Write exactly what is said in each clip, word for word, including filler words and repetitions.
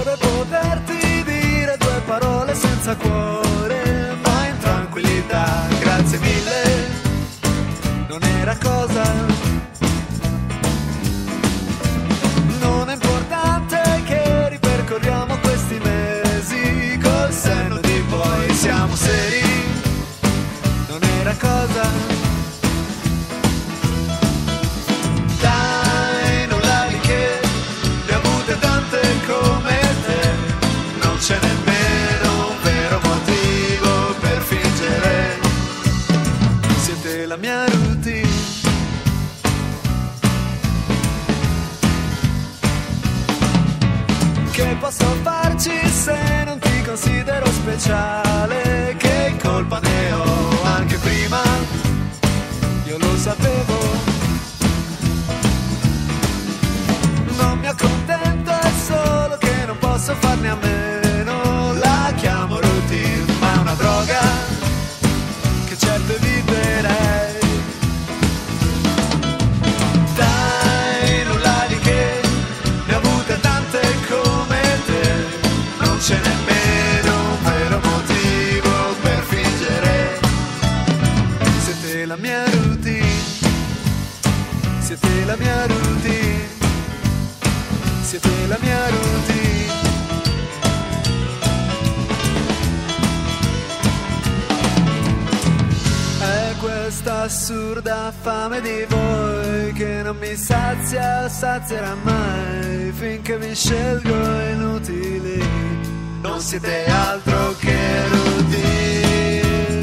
Vorrei poterti dire due parole senza cuore, ma in tranquillità, grazie mille, non era cosa. Non è importante che ripercorriamo questi mesi, col senno di poi siamo seri, non era cosa. Dai, nulla di che, ne ho avute tante come te, non c'è nemmeno un vero motivo per fingere, siete la mia routine. Che posso farci se non ti considero speciale? Che colpa ne ho anche prima, io lo sapevo. Non mi accontento, è solo che non posso farne a meno. La chiamo routine, ma è una droga che certo eviterei. Dai, nulla di che, ne ho avute tante come te, non c'è nemmeno un vero motivo per fingere, siete la mia routine, siete la mia routine, siete la mia routine. È questa assurda fame di voi che non mi sazia o sazierà mai, finché vi scelgo inutili, non siete altro che routine.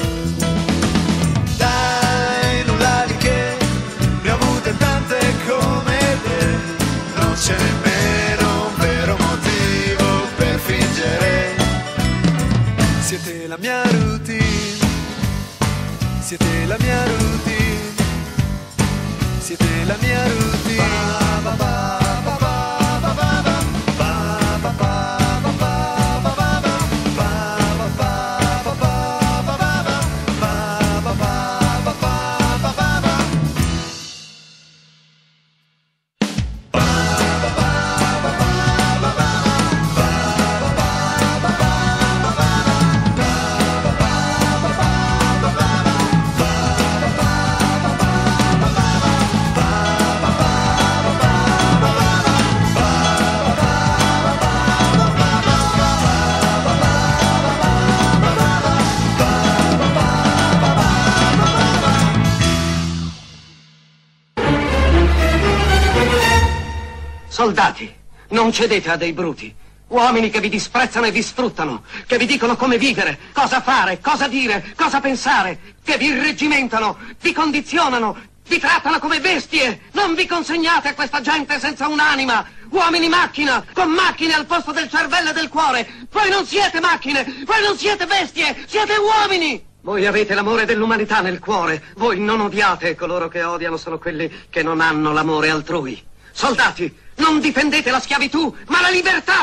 Dai, nulla di che, ne ho avute tante come te, non c'è nemmeno un vero motivo per fingere, siete la mia routine, siete la mia routine, siete la mia routine. Ba, ba, ba, ba, ba, ba, ba, ba, ba, ba, ba, ba, ba, ba, ba. Soldati, non cedete a dei bruti, uomini che vi disprezzano e vi sfruttano, che vi dicono come vivere, cosa fare, cosa dire, cosa pensare, che vi irreggimentano, vi condizionano, vi trattano come bestie. Non vi consegnate a questa gente senza un'anima, uomini macchina, con macchine al posto del cervello e del cuore. Voi non siete macchine, voi non siete bestie, siete uomini. Voi avete l'amore dell'umanità nel cuore, voi non odiate, coloro che odiano sono quelli che non hanno l'amore altrui. Soldati, non difendete la schiavitù, ma la libertà!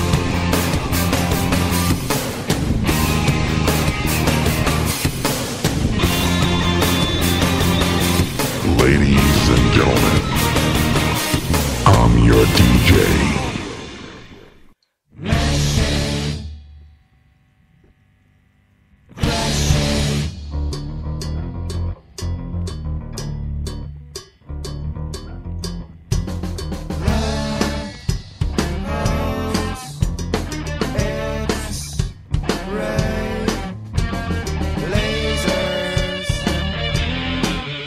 Ladies and gentlemen, I'm your D J.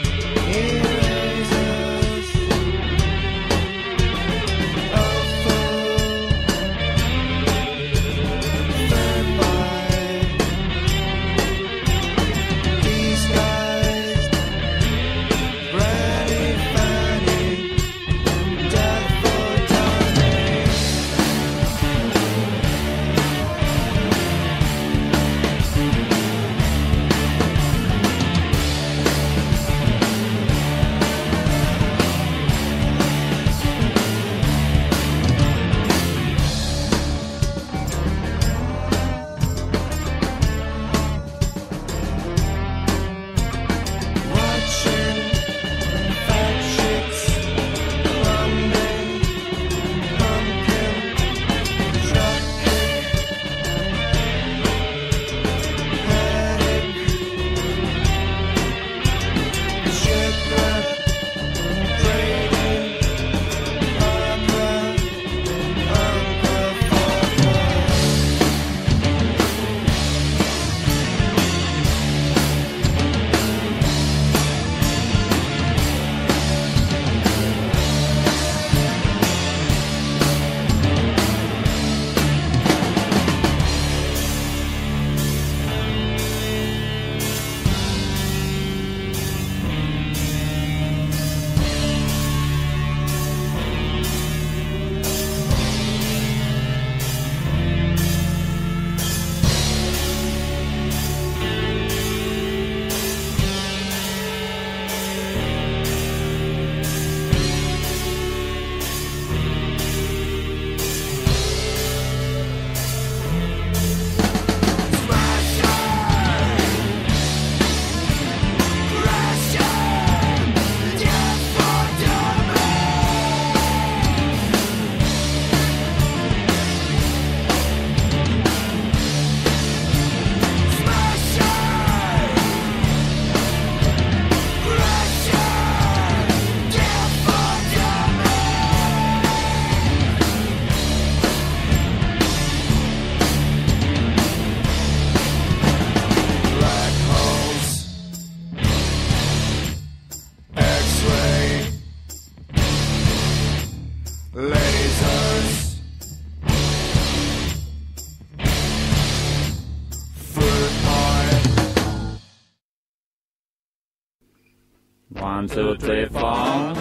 Erasers of one, two, three, four.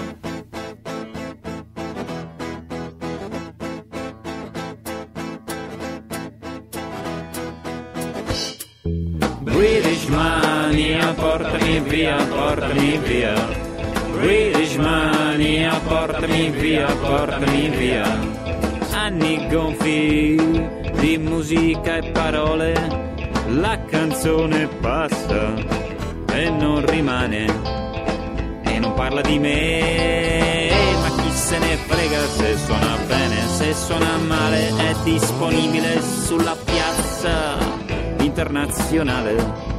British mania, portami via, portami via. British mania, portami via, portami via. Anni gonfi di musica e parole, la canzone passa e non rimane e non parla di me, ma chi se ne frega se suona bene, se suona male è disponibile sulla piazza internazionale.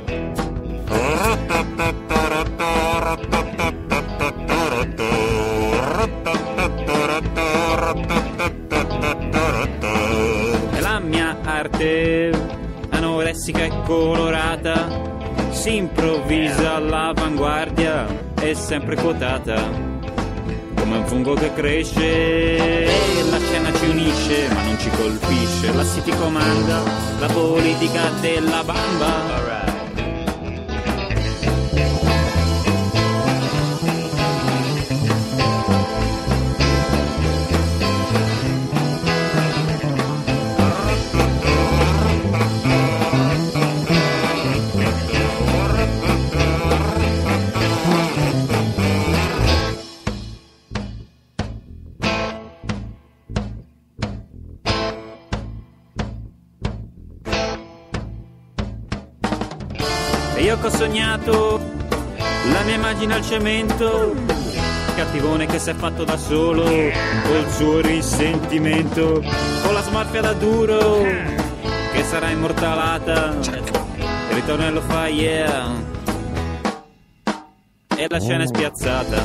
E la mia arte anoressica e colorata si improvvisa all'avanguardia, è sempre quotata come un fungo che cresce. La scena ci unisce ma non ci colpisce, la City comanda la politica della bamba. Io che ho sognato la mia immagine al cemento, cattivone che si è fatto da solo col suo risentimento, con la smorfia da duro che sarà immortalata. Il ritornello fa yeah e la scena è spiazzata.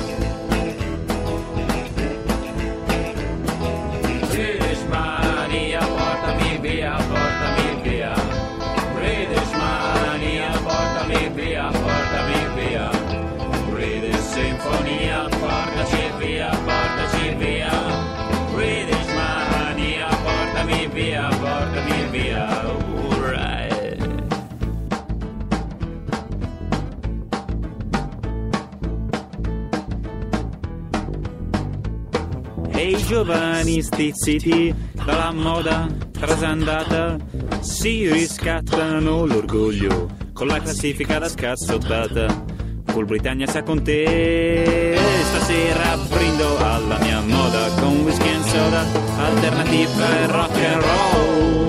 British mania, portami via, portami via. British mania, portami via, portami via. British sinfonia, portaci via, portaci via. British mania, portami via, portami via. Alright. E i giovani stizziti dalla moda trasandata si riscattano l'orgoglio con la classifica da scassottata. Col Britannia sa con te, stasera brindo alla mia moda con whisky and soda, alternativa e rock and roll.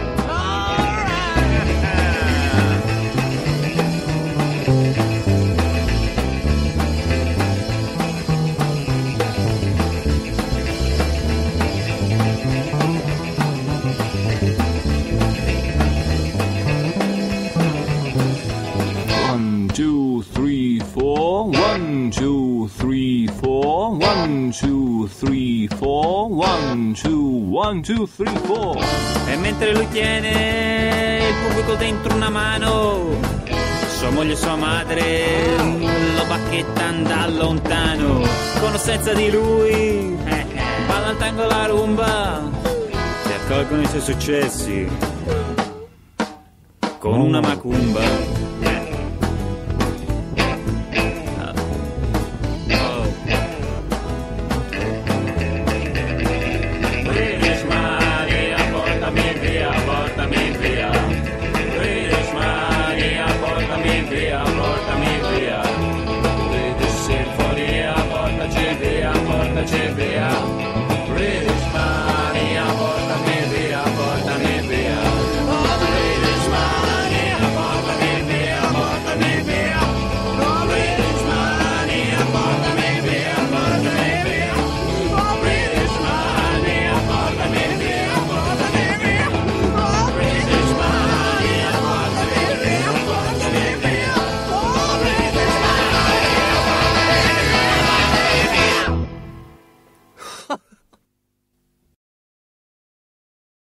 One, two, three, four. One, two, three, four. One, two, one, two, three, four. E mentre lui tiene il pubblico dentro una mano, sua moglie e sua madre lo bacchettano da lontano. Con o senza di lui balla il tango la rumba, si accolgono i suoi successi con una macumba.